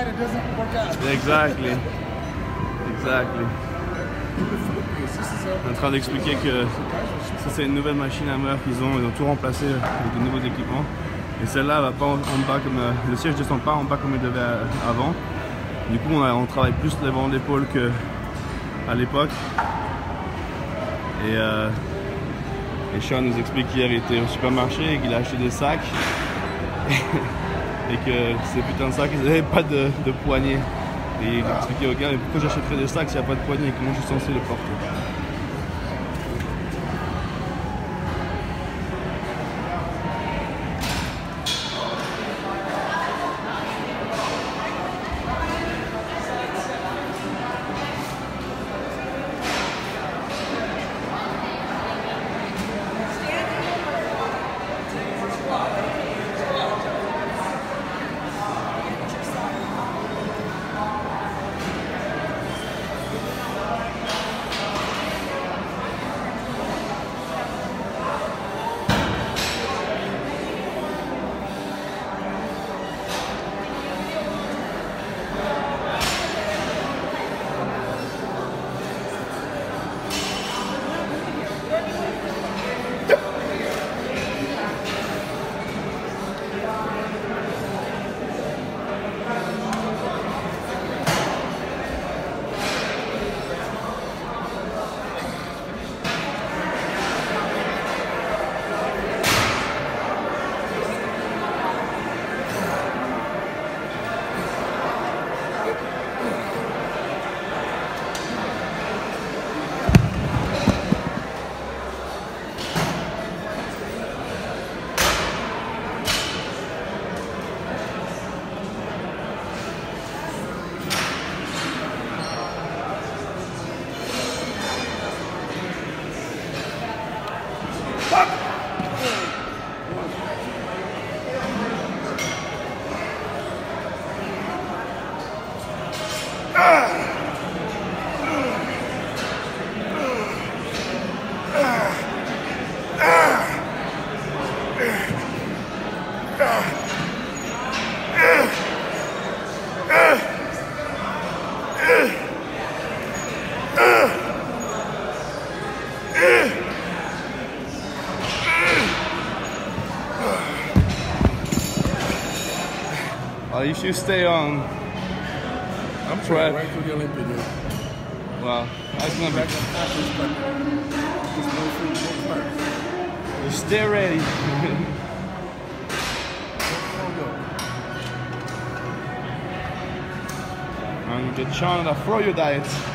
inside, it doesn't work out. Exactly. Exactly. On est en train d'expliquer que ça c'est une nouvelle machine à meurtre qu'ils ont tout remplacé avec de nouveaux équipements. Et celle-là va pas en bas comme le siège descend pas en bas comme il devait avant. Du coup on travaille plus l'avant d'épaule que à l'époque. Et Sean nous explique qu'il avait été au supermarché et qu'il a acheté des sacs et que ces putains de sacs ils n'avaient pas de poignée. Et il a expliqué au gars, mais pourquoi j'achèterais des sacs s'il n'y a pas de poignée, comment je suis censé les porter? If you stay on, I'm trying right through the Olympic. Wow, that's gonna be. Just stay ready. And get Sean to throw your diet.